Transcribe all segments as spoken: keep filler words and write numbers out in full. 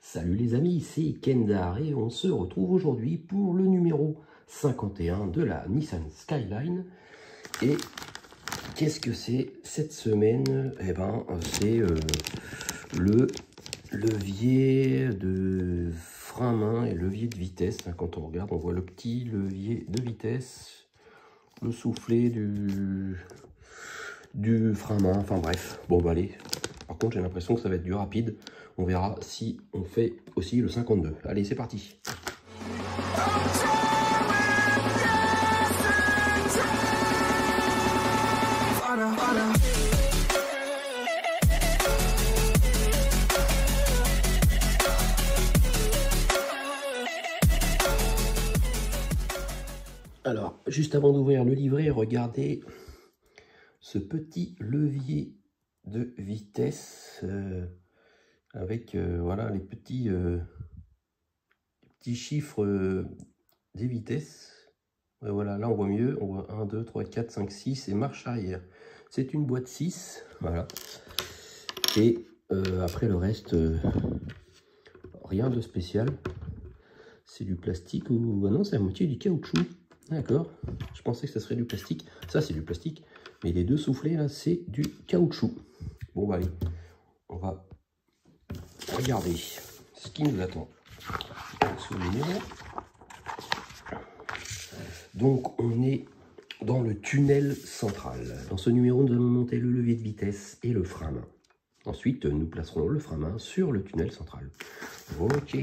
Salut les amis, c'est Kendar et on se retrouve aujourd'hui pour le numéro cinquante et un de la Nissan Skyline. Et qu'est-ce que c'est cette semaine? Eh ben, c'est euh, le levier de frein main et levier de vitesse. Quand on regarde, on voit le petit levier de vitesse, le soufflet du, du frein main, enfin bref. Bon bah allez, par contre j'ai l'impression que ça va être du rapide. On verra si on fait aussi le cinquante-deux. Allez, c'est parti. Alors, juste avant d'ouvrir le livret, regardez ce petit levier de vitesse euh, avec euh, voilà les petits, euh, les petits chiffres euh, des vitesses. Et voilà, là on voit mieux, on voit un, deux, trois, quatre, cinq, six et marche arrière. C'est une boîte six, voilà. Et euh, après le reste, euh, rien de spécial. C'est du plastique ou... Ah non, c'est à moitié du caoutchouc. D'accord, je pensais que ça serait du plastique. Ça, c'est du plastique. Mais les deux soufflets, là, c'est du caoutchouc. Bon, bah allez, on va regarder ce qui nous attend sur le numéro. Donc, on est dans le tunnel central. Dans ce numéro, nous allons monter le levier de vitesse et le frein à main. Ensuite, nous placerons le frein à main sur le tunnel central. Ok.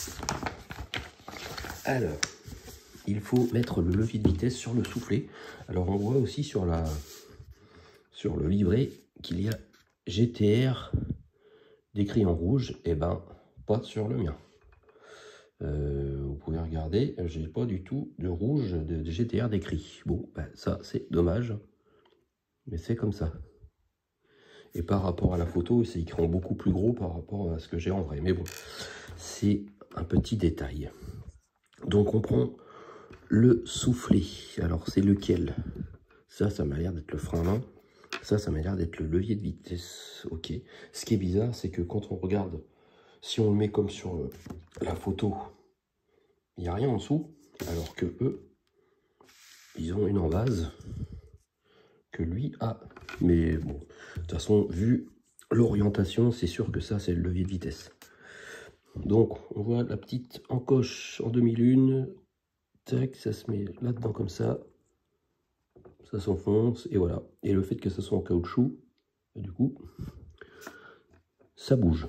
Alors, il faut mettre le levier de vitesse sur le soufflet. Alors, on voit aussi sur, la, sur le livret qu'il y a G T R décrit en rouge. Et eh ben, pas sur le mien. Euh, vous pouvez regarder, j'ai pas du tout de rouge de, de G T R décrit. Bon, ben, ça, c'est dommage. Mais c'est comme ça. Et par rapport à la photo, c'est écrit en beaucoup plus gros par rapport à ce que j'ai en vrai. Mais bon, c'est un petit détail. Donc, on prend le soufflet. Alors, c'est lequel? Ça, ça m'a l'air d'être le frein à main. Ça, ça m'a l'air d'être le levier de vitesse. Ok. Ce qui est bizarre, c'est que quand on regarde, si on le met comme sur la photo, il n'y a rien en dessous. Alors que eux, ils ont une en base que lui a. Mais bon, de toute façon, vu l'orientation, c'est sûr que ça, c'est le levier de vitesse. Donc, on voit la petite encoche en demi-lune. Tac, ça se met là-dedans comme ça. Ça s'enfonce, et voilà. Et le fait que ça soit en caoutchouc, du coup, ça bouge.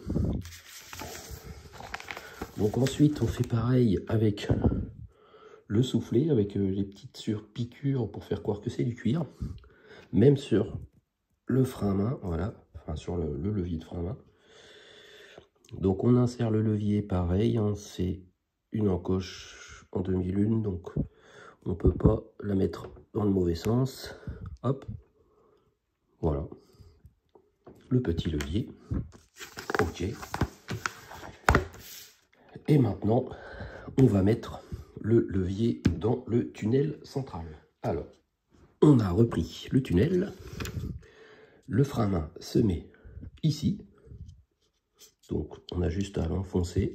Donc ensuite, on fait pareil avec le soufflet, avec les petites surpiqûres pour faire croire que c'est du cuir. Même sur le frein à main, voilà. Enfin, sur le, le levier de frein à main. Donc on insère le levier pareil, hein, c'est une encoche en demi-lune, donc on ne peut pas la mettre dans le mauvais sens. Hop, voilà, le petit levier. Ok. Et maintenant, on va mettre le levier dans le tunnel central. Alors, on a repris le tunnel. Le frein à main se met ici. Donc, on a juste à l'enfoncer.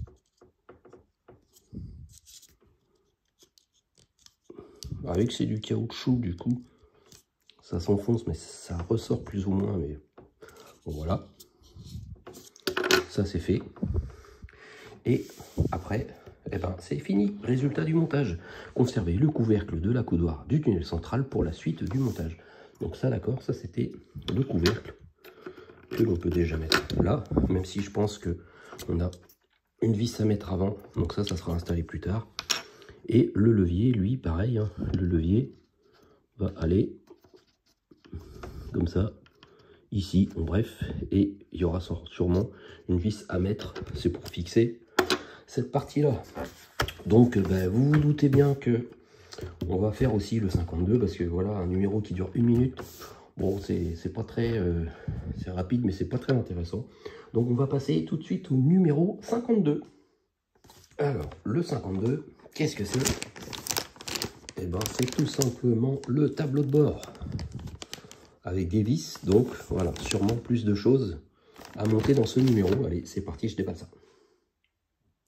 Avec que c'est du caoutchouc, du coup, ça s'enfonce, mais ça ressort plus ou moins. Mais bon, voilà. Ça, c'est fait. Et après, eh ben, c'est fini. Résultat du montage. Conserver le couvercle de la coudoir du tunnel central pour la suite du montage. Donc ça, d'accord, ça, c'était le couvercle que l'on peut déjà mettre là, même si je pense que on a une vis à mettre avant, donc ça, ça sera installé plus tard. Et le levier, lui, pareil, hein, le levier va aller comme ça, ici, bon, bref, et il y aura sûrement une vis à mettre, c'est pour fixer cette partie-là. Donc, ben, vous vous doutez bien que on va faire aussi le cinquante-deux, parce que voilà, un numéro qui dure une minute, bon, c'est pas très, euh, c'est rapide, mais c'est pas très intéressant. Donc, on va passer tout de suite au numéro cinquante-deux. Alors, le cinquante-deux, qu'est-ce que c'est? Eh ben, c'est tout simplement le tableau de bord avec des vis. Donc, voilà, sûrement plus de choses à monter dans ce numéro. Allez, c'est parti, je déballe ça.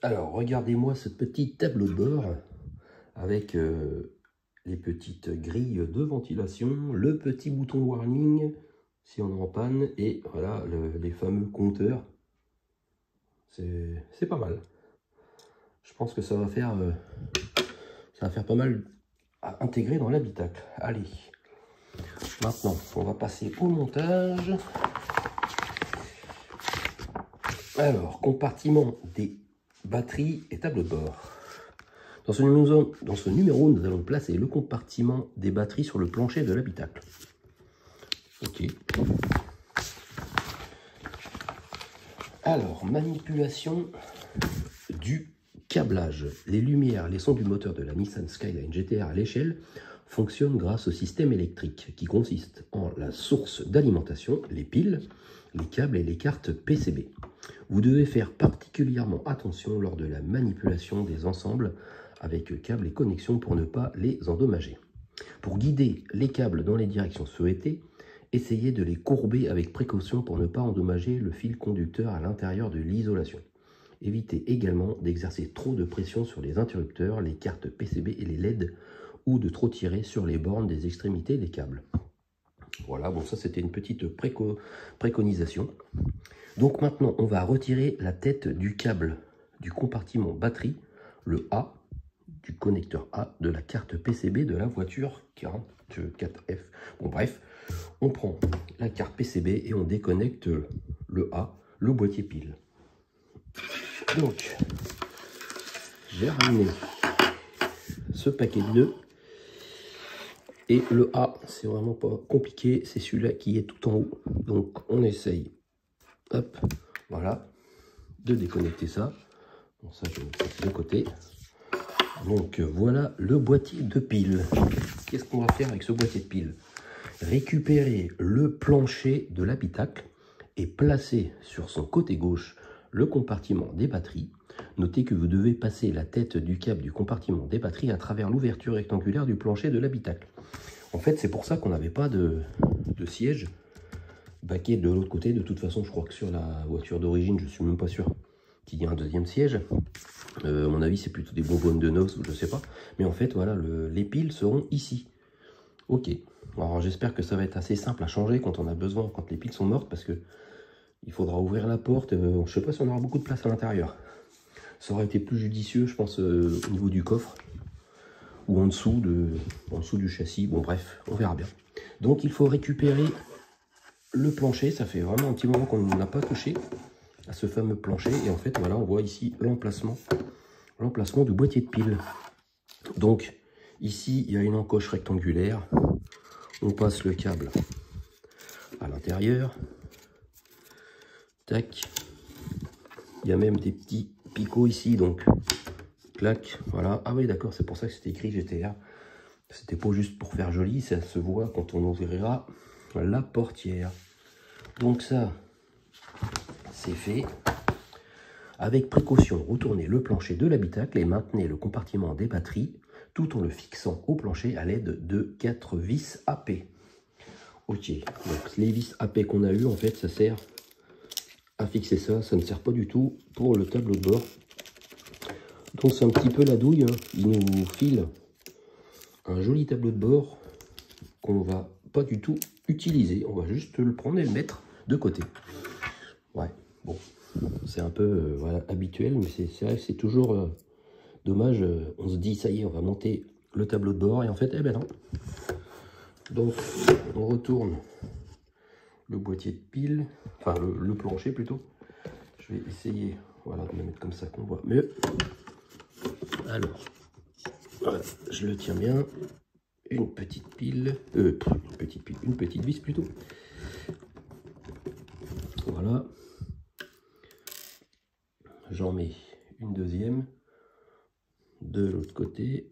Alors, regardez-moi ce petit tableau de bord avec euh, les petites grilles de ventilation, le petit bouton warning si on est en panne, et voilà le, les fameux compteurs. C'est pas mal. Je pense que ça va faire euh, ça va faire pas mal à intégrer dans l'habitacle. Allez, maintenant on va passer au montage. Alors, compartiment des batteries et tableau de bord. Dans ce, numéro, dans ce numéro, nous allons placer le compartiment des batteries sur le plancher de l'habitacle. Ok. Alors, manipulation du câblage. Les lumières, les sons du moteur de la Nissan Skyline G T R à l'échelle fonctionnent grâce au système électrique qui consiste en la source d'alimentation, les piles, les câbles et les cartes P C B. Vous devez faire particulièrement attention lors de la manipulation des ensembles avec câbles et connexions pour ne pas les endommager. Pour guider les câbles dans les directions souhaitées, essayez de les courber avec précaution pour ne pas endommager le fil conducteur à l'intérieur de l'isolation. Évitez également d'exercer trop de pression sur les interrupteurs, les cartes P C B et les L E D ou de trop tirer sur les bornes des extrémités des câbles. Voilà, bon ça c'était une petite préco préconisation. Donc maintenant on va retirer la tête du câble du compartiment batterie, le A, du connecteur A de la carte P C B de la voiture quarante-quatre F. Bon bref, on prend la carte P C B et on déconnecte le A, le boîtier pile. Donc, j'ai ramené ce paquet de nœuds. Et le A, c'est vraiment pas compliqué, c'est celui-là qui est tout en haut. Donc on essaye, hop, voilà, de déconnecter ça. Bon, ça je vais mettre de côté. Donc voilà le boîtier de pile. Qu'est-ce qu'on va faire avec ce boîtier de pile? Récupérer le plancher de l'habitacle et placer sur son côté gauche le compartiment des batteries. Notez que vous devez passer la tête du câble du compartiment des batteries à travers l'ouverture rectangulaire du plancher de l'habitacle. En fait, c'est pour ça qu'on n'avait pas de, de siège baquet de l'autre côté. De toute façon, je crois que sur la voiture d'origine, je suis même pas sûr qu'il y ait un deuxième siège. Euh, à mon avis, c'est plutôt des bonbonnes de noces ou je sais pas. Mais en fait, voilà, le, les piles seront ici. Ok. Alors, j'espère que ça va être assez simple à changer quand on a besoin, quand les piles sont mortes, parce que il faudra ouvrir la porte. Euh, je sais pas si on aura beaucoup de place à l'intérieur. Ça aurait été plus judicieux, je pense, euh, au niveau du coffre ou en dessous, de, en dessous du châssis. Bon, bref, on verra bien. Donc, il faut récupérer le plancher. Ça fait vraiment un petit moment qu'on n'a pas touché à ce fameux plancher. Et en fait, voilà, on voit ici l'emplacement l'emplacement du boîtier de pile. Donc, ici, il y a une encoche rectangulaire. On passe le câble à l'intérieur. Tac. Il y a même des petits picots ici, donc clac, voilà. Ah oui, d'accord, c'est pour ça que c'était écrit G T R. C'était pas juste pour faire joli, ça se voit quand on ouvrira la portière. Donc ça, c'est fait. Avec précaution, retournez le plancher de l'habitacle et maintenez le compartiment des batteries tout en le fixant au plancher à l'aide de quatre vis A P. Ok, donc les vis A P qu'on a eu, en fait, ça sert à fixer ça, ça ne sert pas du tout pour le tableau de bord. Donc c'est un petit peu la douille, hein. Il nous file un joli tableau de bord qu'on va pas du tout utiliser, on va juste le prendre et le mettre de côté. Ouais, bon, c'est un peu euh, voilà, habituel, mais c'est vrai que c'est toujours euh, dommage. Euh, on se dit ça y est, on va monter le tableau de bord et en fait, eh ben non. Donc on retourne le boîtier de pile, enfin le, le plancher plutôt. Je vais essayer, voilà, de le mettre comme ça qu'on voit mieux. Alors, voilà, je le tiens bien. Une petite pile, euh, une petite pile, une petite vis plutôt. Voilà. J'en mets une deuxième de l'autre côté.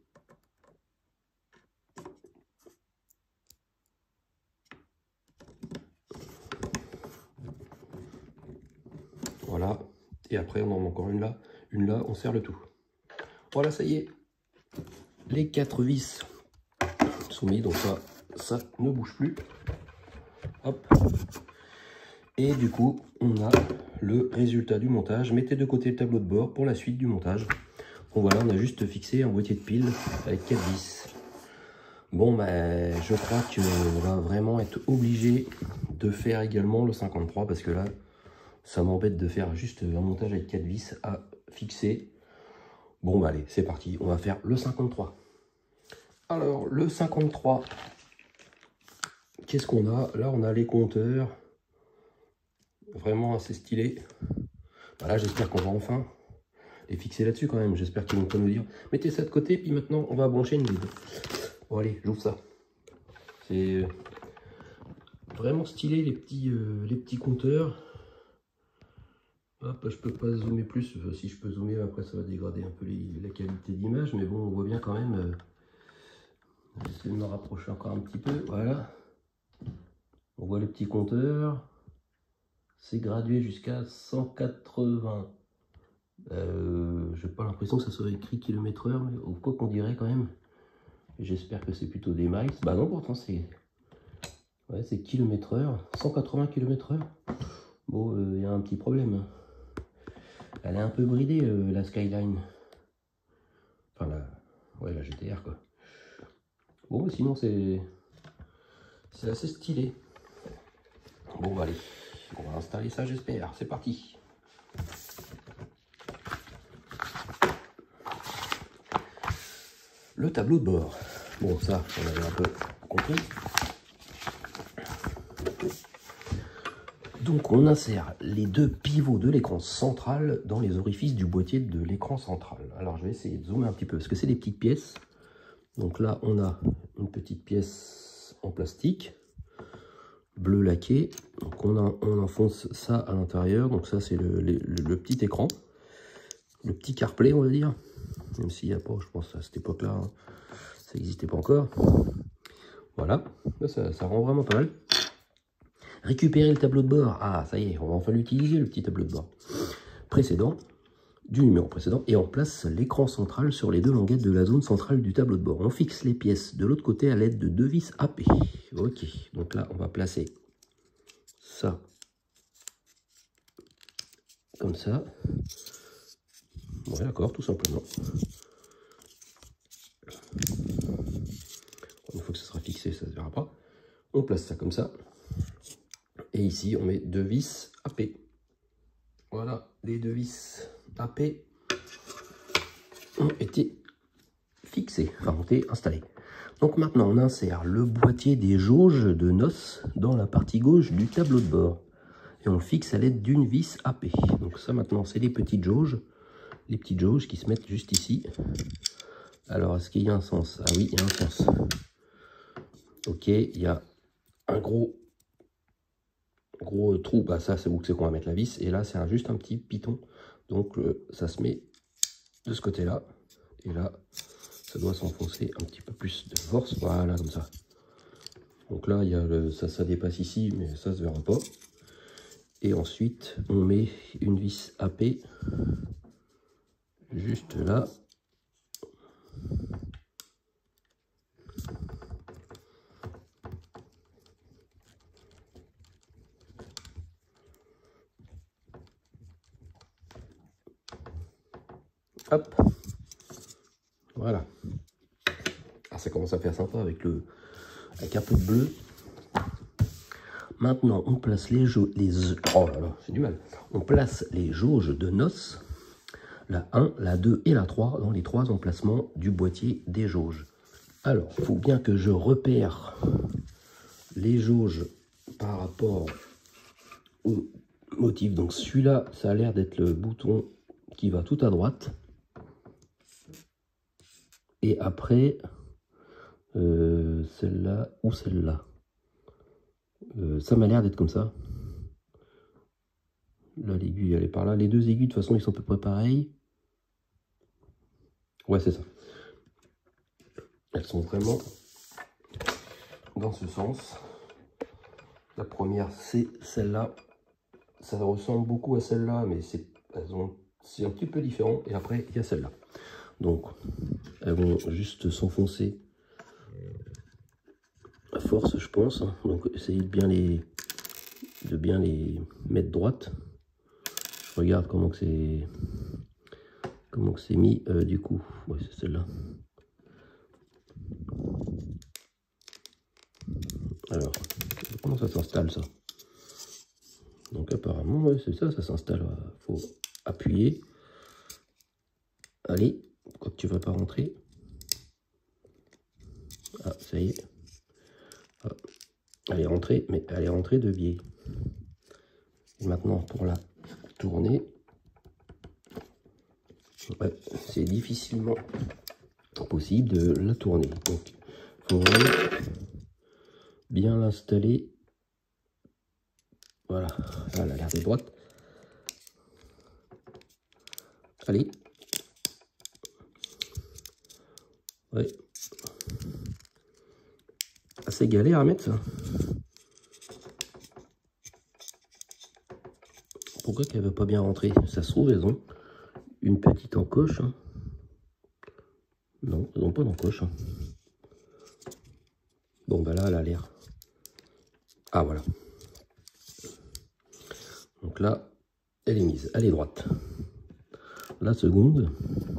Voilà, et après on en met encore une là, une là, on serre le tout. Voilà, ça y est, les quatre vis sont mis, donc ça, ça ne bouge plus. Hop. Et du coup, on a le résultat du montage. Mettez de côté le tableau de bord pour la suite du montage. Bon voilà, on a juste fixé un boîtier de pile avec quatre vis. Bon, ben, je crois qu'on va vraiment être obligé de faire également le cinquante-trois parce que là, ça m'embête de faire juste un montage avec quatre vis à fixer. Bon, bah allez, c'est parti, on va faire le cinquante-trois. Alors, le cinquante-trois, qu'est-ce qu'on a? Là, on a les compteurs. Vraiment assez stylés. Voilà, j'espère qu'on va enfin les fixer là-dessus quand même. J'espère qu'ils vont pas nous dire mettez ça de côté, puis maintenant on va brancher une lead. Bon, allez, j'ouvre ça. C'est vraiment stylé les petits, euh, les petits compteurs. Hop, je peux pas zoomer plus. Si je peux zoomer, après ça va dégrader un peu les, la qualité d'image, mais bon, on voit bien quand même. Euh, je vais essayer de me rapprocher encore un petit peu. Voilà. On voit les petits compteurs. C'est gradué jusqu'à cent quatre-vingts. Euh, j'ai pas l'impression que ça soit écrit kilomètre heure, mais ou quoi qu'on dirait quand même. J'espère que c'est plutôt des miles. Bah non, pourtant c'est ouais, c'est kilomètre heure, cent quatre-vingts kilomètres heure. Bon, il euh, y a un petit problème. Elle est un peu bridée, euh, la Skyline. Enfin, la, ouais, la G T R quoi. Bon, mais sinon c'est c'est assez stylé. Bon, bah allez, on va installer ça, j'espère. C'est parti. Le tableau de bord. Bon, ça, on avait un peu compris. Donc, on insère les deux pivots de l'écran central dans les orifices du boîtier de l'écran central. Alors, je vais essayer de zoomer un petit peu, parce que c'est des petites pièces. Donc là, on a une petite pièce en plastique, bleu laqué. Donc, on, a, on enfonce ça à l'intérieur. Donc, ça, c'est le, le, le petit écran. Le petit CarPlay, on va dire. Même s'il n'y a pas, je pense, à cette époque-là, hein, ça n'existait pas encore. Voilà, ça, ça rend vraiment pas mal. Récupérer le tableau de bord. Ah, ça y est, on va enfin l'utiliser, le petit tableau de bord précédent, du numéro précédent, et on place l'écran central sur les deux languettes de la zone centrale du tableau de bord. On fixe les pièces de l'autre côté à l'aide de deux vis A P. Ok, donc là, on va placer ça comme ça. Ouais, d'accord, tout simplement. Une fois que ça sera fixé, ça ne se verra pas. On place ça comme ça. Et ici, on met deux vis A P. Voilà, les deux vis A P ont été fixés, enfin ont été installés. Donc maintenant, on insère le boîtier des jauges de noces dans la partie gauche du tableau de bord. Et on le fixe à l'aide d'une vis A P. Donc ça, maintenant, c'est les petites jauges. Les petites jauges qui se mettent juste ici. Alors, est-ce qu'il y a un sens? Ah oui, il y a un sens. Ok, il y a un gros... gros trou, bah ça c'est où c'est qu'on va mettre la vis, et là c'est juste un petit piton, donc euh, ça se met de ce côté là, et là ça doit s'enfoncer un petit peu plus de force, voilà comme ça. Donc là il y a le, ça, ça dépasse ici, mais ça se verra pas. Et ensuite on met une vis A P juste là. Hop, voilà. Ah, ça commence à faire sympa avec le avec un peu de bleu. Maintenant, on place les jauges, les oh là là, j'ai du mal. On place les jauges de noces, la un, la deux et la trois dans les trois emplacements du boîtier des jauges. Alors, il faut bien que je repère les jauges par rapport au motif. Donc celui-là, ça a l'air d'être le bouton qui va tout à droite. Et après, euh, celle-là ou celle-là. Euh, ça m'a l'air d'être comme ça. Là, l'aiguille, elle est par là. Les deux aiguilles, de toute façon, ils sont à peu près pareils. Ouais, c'est ça. Elles sont vraiment dans ce sens. La première, c'est celle-là. Ça ressemble beaucoup à celle-là, mais c'est un petit peu différent. Et après, il y a celle-là. Donc, elles vont juste s'enfoncer à force, je pense. Donc, essayez de bien les, de bien les mettre droites. Je regarde comment que c'est comment que c'est mis euh, du coup. Ouais, c'est celle-là. Alors, comment ça s'installe ça? Donc apparemment, ouais, c'est ça, ça s'installe. Il faut appuyer. Allez, pourquoi que tu vas pas rentrer? Ah, ça y est. Ah, elle est rentrée, mais elle est rentrée de biais. Et maintenant, pour la tourner, ouais, c'est difficilement possible de la tourner. Donc, il faut vraiment bien l'installer. Voilà, elle a l'air de droite. Allez. Ouais. Assez galère à mettre ça. Pourquoi qu'elle veut pas bien rentrer? Ça se trouve, elles ont une petite encoche. Hein. Non, elles n'ont pas d'encoche. Hein. Bon, ben là, elle a l'air. Ah, voilà. Donc là, elle est mise, elle est droite. La seconde.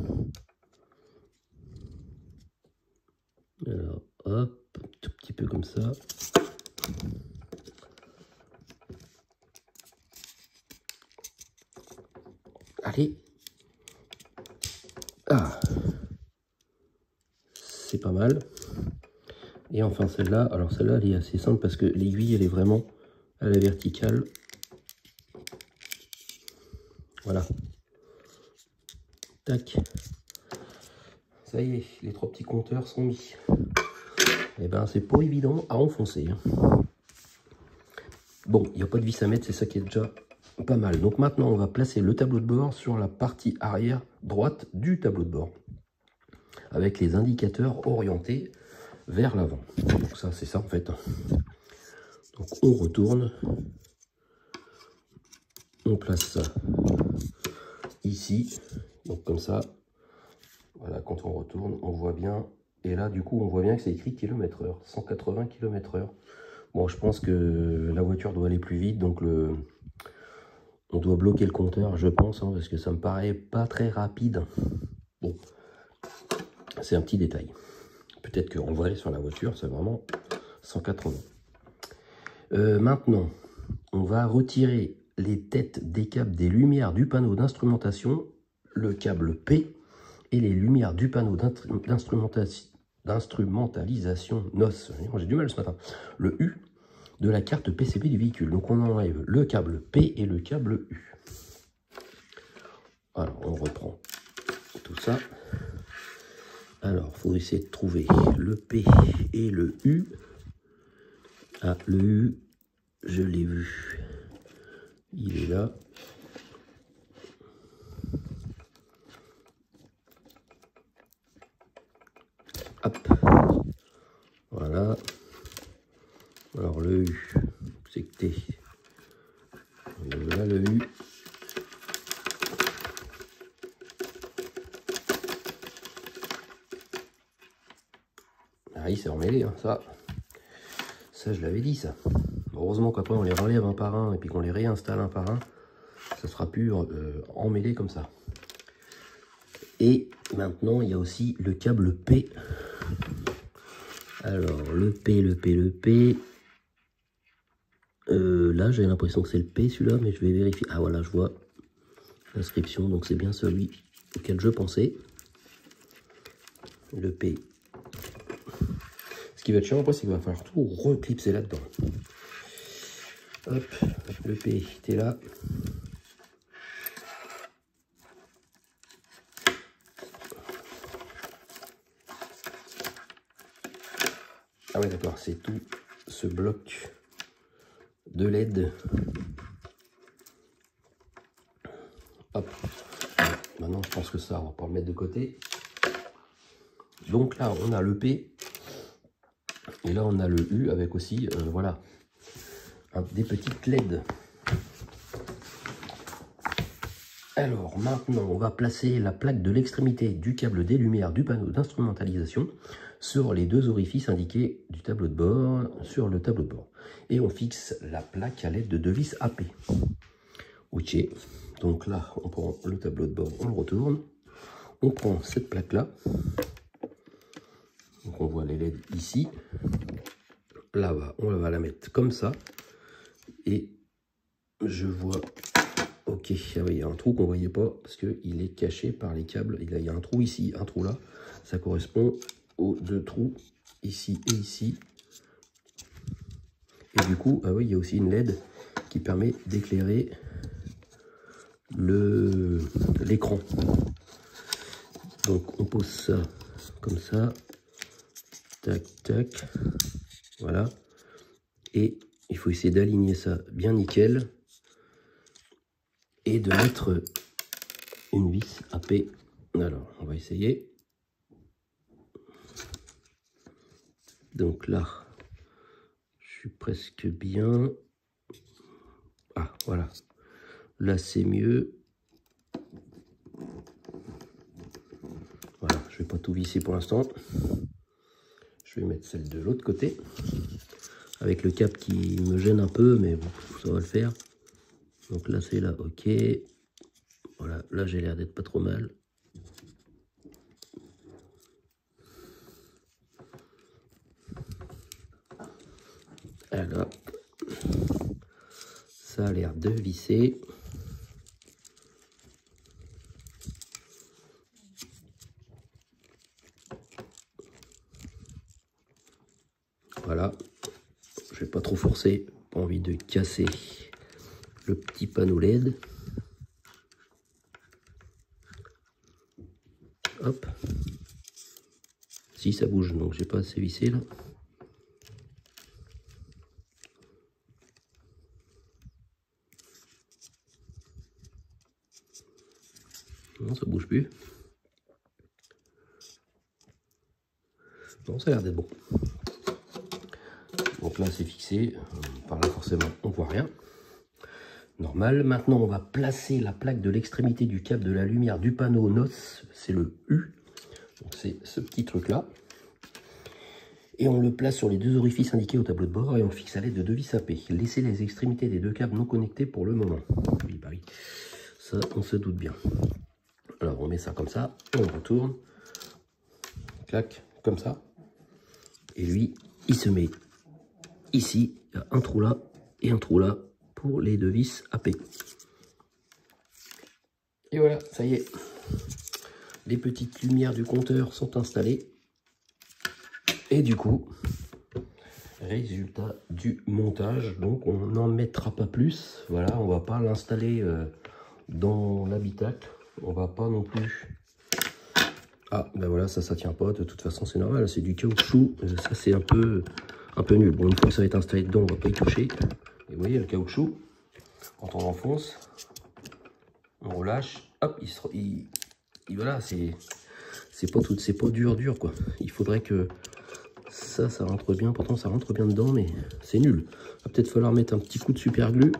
Alors, hop, un tout petit peu comme ça. Allez. Ah. C'est pas mal. Et enfin celle-là, alors celle-là elle est assez simple parce que l'aiguille elle est vraiment à la verticale. Voilà. Tac. Ça y est, les trois petits compteurs sont mis. Et ben c'est pas évident à enfoncer. Bon, il n'y a pas de vis à mettre, c'est ça qui est déjà pas mal. Donc maintenant on va placer le tableau de bord sur la partie arrière droite du tableau de bord. Avec les indicateurs orientés vers l'avant. Donc ça c'est ça en fait. Donc on retourne. On place ça ici. Donc comme ça. Voilà, quand on retourne, on voit bien. Et là du coup on voit bien que c'est écrit kilomètre heure. cent quatre-vingts kilomètres heure. Bon, je pense que la voiture doit aller plus vite. Donc le on doit bloquer le compteur, je pense. Hein, parce que ça me paraît pas très rapide. Bon. C'est un petit détail. Peut-être qu'on va aller sur la voiture, c'est vraiment cent quatre-vingts. Euh, maintenant, on va retirer les têtes des câbles des lumières du panneau d'instrumentation, le câble P, et les lumières du panneau d'instrumentalisation N O S. J'ai du mal ce matin. Le U de la carte P C B du véhicule. Donc on enlève le câble P et le câble U. Alors on reprend tout ça. Alors, il faut essayer de trouver le P et le U. Ah, le U, je l'ai vu. Il est là. Hop. Voilà. Alors, le U, c'est que t'es. Voilà le U. Ah, il s'est emmêlé, hein, ça. Ça, je l'avais dit, ça. Heureusement qu'après, on les relève un par un et puis qu'on les réinstalle un par un. Ça sera plus euh, emmêlé comme ça. Et maintenant, il y a aussi le câble P. Alors, le P, le P, le P. Euh, là, j'ai l'impression que c'est le P, celui-là, mais je vais vérifier. Ah, voilà, je vois l'inscription. Donc, c'est bien celui auquel je pensais. Le P. Ce qui va être chiant après, c'est qu'il va falloir tout reclipser là-dedans. Hop, le P, t'es là. Ah ouais, d'accord, c'est tout ce bloc de L E D. Hop. Maintenant, je pense que ça, on va pas le mettre de côté. Donc là, on a le P. Et là, on a le U avec aussi, euh, voilà, un, des petites L E D. Alors, maintenant, on va placer la plaque de l'extrémité du câble des lumières du panneau d'instrumentalisation sur les deux orifices indiqués du tableau de bord, sur le tableau de bord. Et on fixe la plaque à l'aide de deux vis A P. Ok, donc là, on prend le tableau de bord, on le retourne. On prend cette plaque-là. Donc on voit les L E D ici. Là-bas, on va la mettre comme ça. Et je vois... Ok, ah oui, il y a un trou qu'on ne voyait pas parce qu'il est caché par les câbles. Il y a un trou ici, un trou là. Ça correspond aux deux trous ici et ici. Et du coup, ah oui, il y a aussi une L E D qui permet d'éclairer le l'écran. Donc on pose ça comme ça. Tac, tac. Voilà. Et il faut essayer d'aligner ça bien nickel. Et de mettre une vis A P. Alors, on va essayer. Donc là, je suis presque bien. Ah, voilà. Là, c'est mieux. Voilà, je vais pas tout visser pour l'instant. Je vais mettre celle de l'autre côté. Avec le cap qui me gêne un peu, mais bon, ça va le faire. Donc là, c'est là, ok. Voilà, là, j'ai l'air d'être pas trop mal. Alors, ça a l'air de visser. Voilà, je vais pas trop forcer, pas envie de casser le petit panneau L E D. Hop. Si ça bouge, donc j'ai pas assez vissé là. Non, ça bouge plus. Non, ça a l'air d'être bon. Donc là, c'est fixé. Par là, forcément, on voit rien. Normal. Maintenant, on va placer la plaque de l'extrémité du câble de la lumière du panneau N O S. C'est le U. Donc c'est ce petit truc-là. Et on le place sur les deux orifices indiqués au tableau de bord et on fixe à l'aide de deux vis A P. Laissez les extrémités des deux câbles non connectés pour le moment. Oui, bah oui. Ça, on se doute bien. Alors, on met ça comme ça. On retourne. Clac, comme ça. Et lui, il se met ici. Il y a un trou là et un trou là pour les deux vis A P. Et voilà, ça y est. Les petites lumières du compteur sont installées. Et du coup, résultat du montage. Donc, on n'en mettra pas plus. Voilà, on va pas l'installer euh, dans l'habitacle. On va pas non plus... Ah, ben voilà, ça, ça tient pas. De toute façon, c'est normal. C'est du caoutchouc. Ça, c'est un peu, un peu nul. Bon, une fois que ça va être installé dedans, on va pas y toucher. Et vous voyez, le caoutchouc, quand on enfonce, on relâche. Hop, il se... Il, il, voilà, c'est... C'est pas tout, c'est pas dur, dur, quoi. Il faudrait que ça, ça rentre bien. Pourtant, ça rentre bien dedans, mais c'est nul. Va peut-être falloir mettre un petit coup de super glue.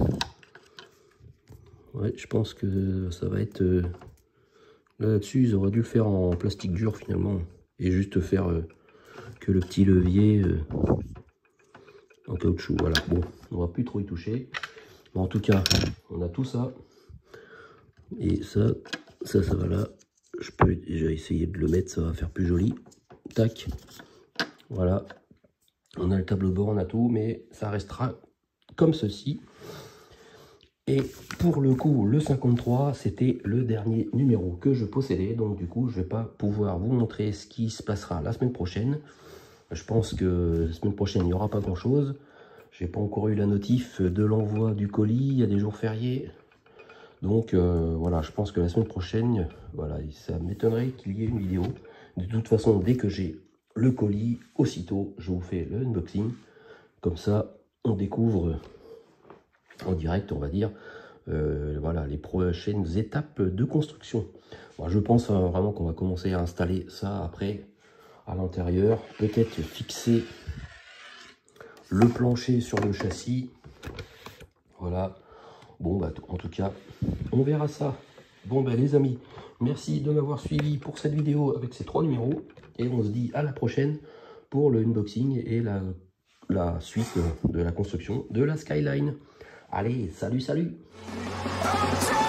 Ouais, je pense que ça va être... Euh, là-dessus, ils auraient dû le faire en plastique dur, finalement. Et juste faire euh, que le petit levier euh, en caoutchouc. Voilà, bon, on va plus trop y toucher. Mais en tout cas, on a tout ça. Et ça, ça, ça va là. Je peux déjà essayer de le mettre, ça va faire plus joli. Tac. Voilà. On a le tableau de bord, on a tout, mais ça restera comme ceci. Et pour le coup, le cinquante-trois, c'était le dernier numéro que je possédais. Donc du coup, je ne vais pas pouvoir vous montrer ce qui se passera la semaine prochaine. Je pense que la semaine prochaine, il n'y aura pas grand-chose. Je n'ai pas encore eu la notif de l'envoi du colis. Il y a des jours fériés. Donc euh, voilà, je pense que la semaine prochaine, voilà, ça m'étonnerait qu'il y ait une vidéo. De toute façon, dès que j'ai le colis, aussitôt, je vous fais le unboxing. Comme ça, on découvre en direct, on va dire, euh, voilà, les prochaines étapes de construction. Bon, je pense hein, vraiment qu'on va commencer à installer ça après à l'intérieur. Peut-être fixer le plancher sur le châssis. Voilà. Bon, bah, en tout cas, on verra ça. Bon, bah, les amis, Merci de m'avoir suivi pour cette vidéo avec ces trois numéros. Et on se dit à la prochaine pour le unboxing et la, la suite de la construction de la Skyline. Allez, salut, salut!